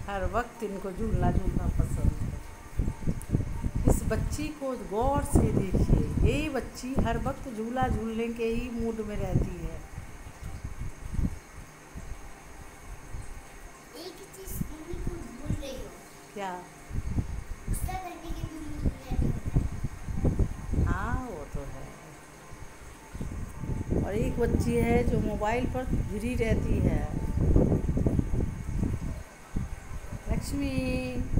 हर वक्त इनको झूलना झूलना पसंद है। इस बच्ची को गौर से देखिए, ये बच्ची हर वक्त झूला झूलने के ही मूड में रहती है। एक चीज मम्मी को भूल रही हो। क्या? उसका करने के भी मूड में। हाँ वो तो है। और एक बच्ची है जो मोबाइल पर घिरी रहती है। लक्ष्मी।